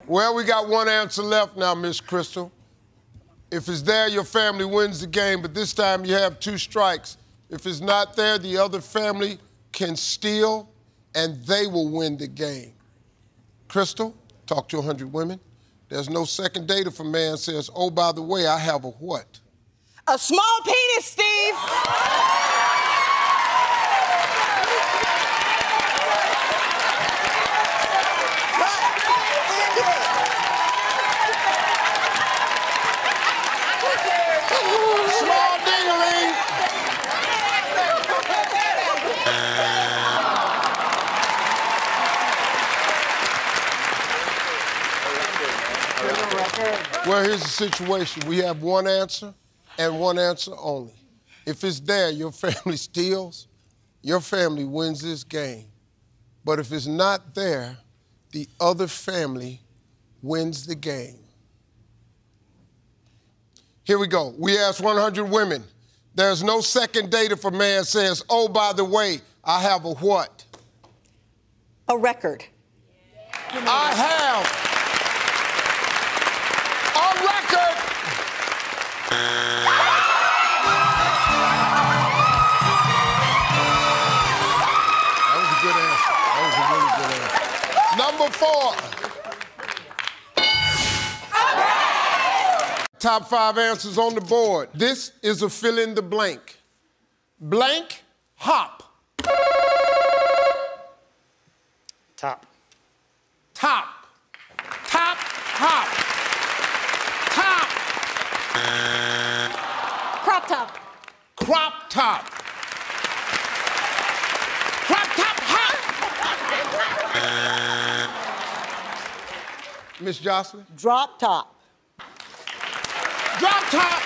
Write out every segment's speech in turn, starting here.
Well, we got one answer left now, Miss Crystal. If it's there, your family wins the game, but this time you have 2 strikes. If it's not there, the other family can steal, and they will win the game. Crystal, talk to 100 women. There's no second date if a man says, oh, by the way, I have a what? A small penis, Steve. Small ding-a-ling. Well, here's the situation. We have one answer and one answer only. If it's there, your family steals, your family wins this game. But if it's not there, the other family wins the game. Here we go. We asked 100 women. There's no second date if a man says, oh, by the way, I have a what? A record. I have a record. That was a good answer. That was a really good answer. Number 4. Top 5 answers on the board. This is a fill in the blank. Blank hop. Top. Top. Top hop. Top. Crop top. Crop top. Crop top hop. Miss Jocelyn? Drop top. Drop top.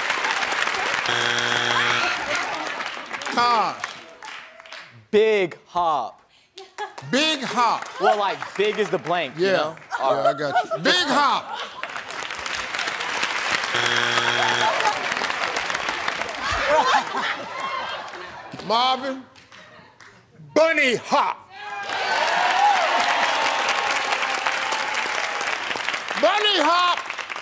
Taj. Big hop. Big hop. Well, like, big is the blank, Yeah. you know? Yeah, I got you. Big hop. Marvin. Bunny hop. Bunny hop.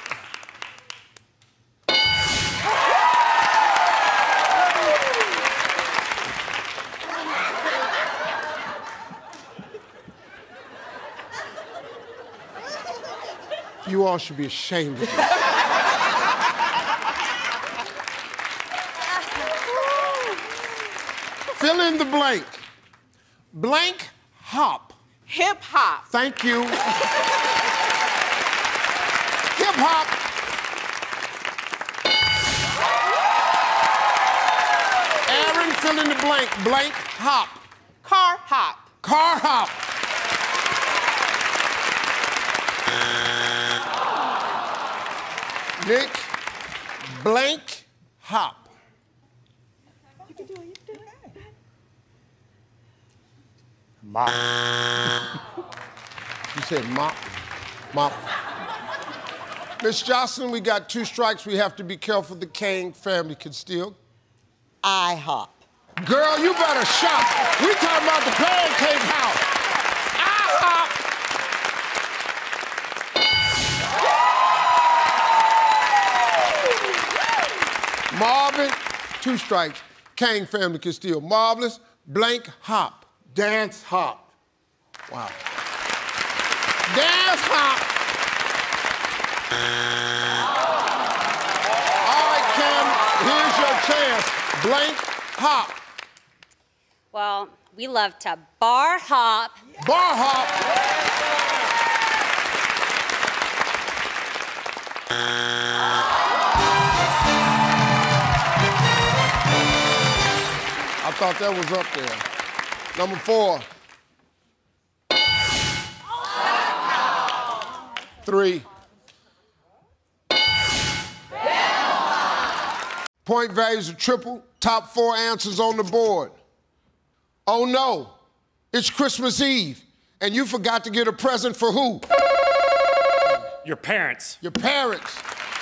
You all should be ashamed of me. Fill in the blank. Blank hop. Hip hop. Thank you. Hip hop. Aaron, fill in the blank. Blank hop. Car hop. Car hop. Nick, blank hop. You can do it. You can do it. Mop. You said mop? Mop. Miss Jocelyn, we got 2 strikes. We have to be careful the Kane family can steal. I hop. Girl, you better shop. We talking about the pancake house. I hop. Marvin, 2 strikes. Kane family can steal. Marvelous, blank hop. Dance hop. Wow. Dance hop. All right, Kim, here's your chance. Blank hop. Well, we love to bar hop. Bar hop. I thought that was up there. Number 4. 3. Point values are triple. Top 4 answers on the board. Oh no, it's Christmas Eve, and you forgot to get a present for who? Your parents. Your parents.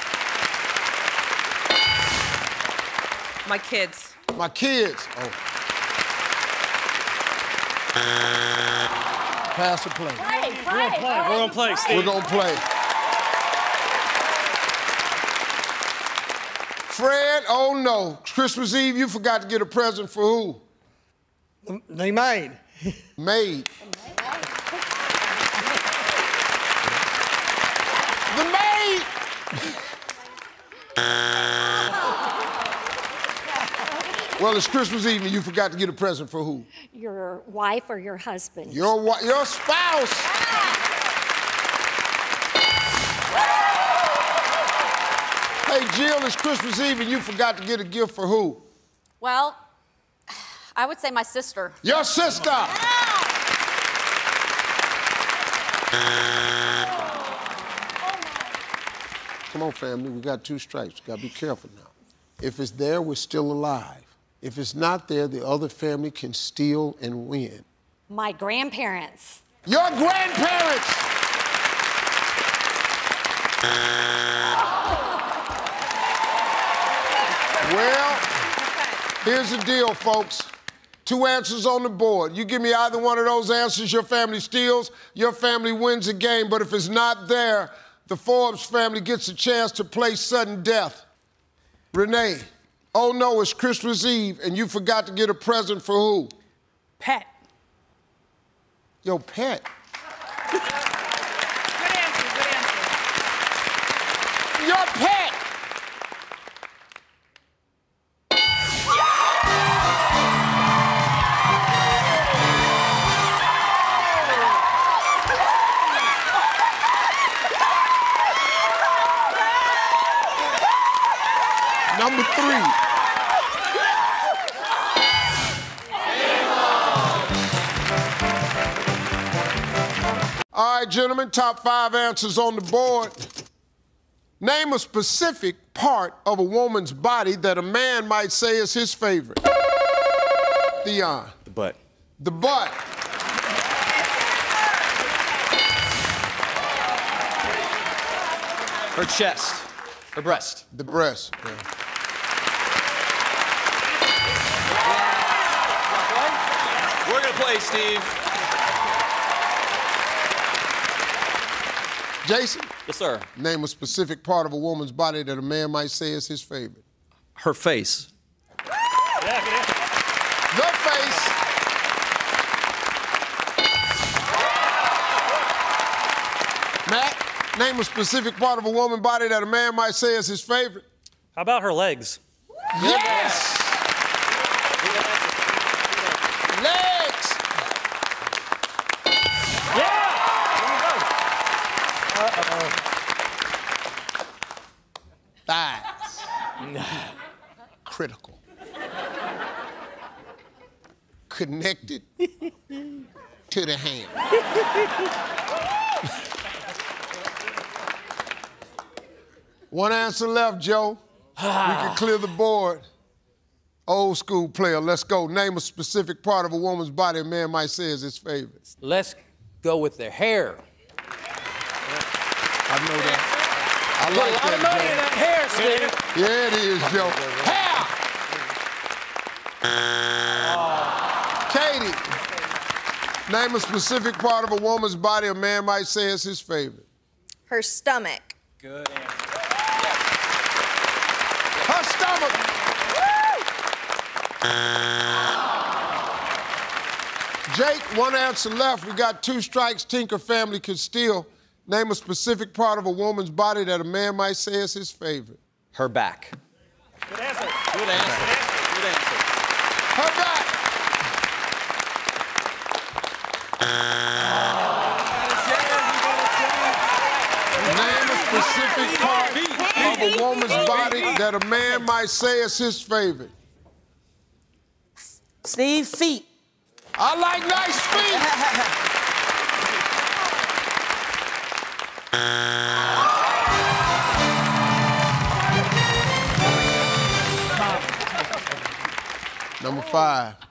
My kids. My kids. Oh. Pass the plate. We're gonna play, Steve. We're gonna play. Fred, oh no. Christmas Eve, you forgot to get a present for who? The maid. Maid. The maid! Well, it's Christmas Eve and you forgot to get a present for who? Your wife or your husband? Your spouse. Hey, Jill, it's Christmas Eve and you forgot to get a gift for who? Well, I would say my sister. Your sister. Come on, family, we got 2 strikes. We gotta be careful now. If it's there, we're still alive. If it's not there, the other family can steal and win. My grandparents. Your grandparents! Well, here's the deal, folks. 2 answers on the board. You give me either one of those answers, your family steals, your family wins the game. But if it's not there, the Forbes family gets a chance to play sudden death. Renee, oh no, it's Christmas Eve and you forgot to get a present for who? Pet. Your pet. Good answer, good answer. Your pet. Number 3. All right, gentlemen, top 5 answers on the board. Name a specific part of a woman's body that a man might say is his favorite. Theon. The butt. The butt. Her chest. Her breast. The breast. Yeah. We're gonna play, Steve. Jason? Yes, sir. Name a specific part of a woman's body that a man might say is his favorite. Her face. The face. Matt, name a specific part of a woman's body that a man might say is his favorite. How about her legs? Yes! Legs! Thighs. Critical. Connected to the hand. One answer left, Joe. We can clear the board. Old school player, let's go. Name a specific part of a woman's body a man might say is his favorite. Let's go with their hair. I know that. I like Put a lot of money in that hair, Steve. Yeah, it is, Joe. Hair! Katie, name a specific part of a woman's body a man might say is his favorite. Her stomach. Good answer. Her stomach. Jake, one answer left. We got 2 strikes. Tinker family could steal. Name a specific part of a woman's body that a man might say is his favorite. Her back. Good answer. Good answer. Good answer. Her back. Name a specific part of a woman's body that a man might say is his favorite. Steve, feet. I like nice feet. Number 5.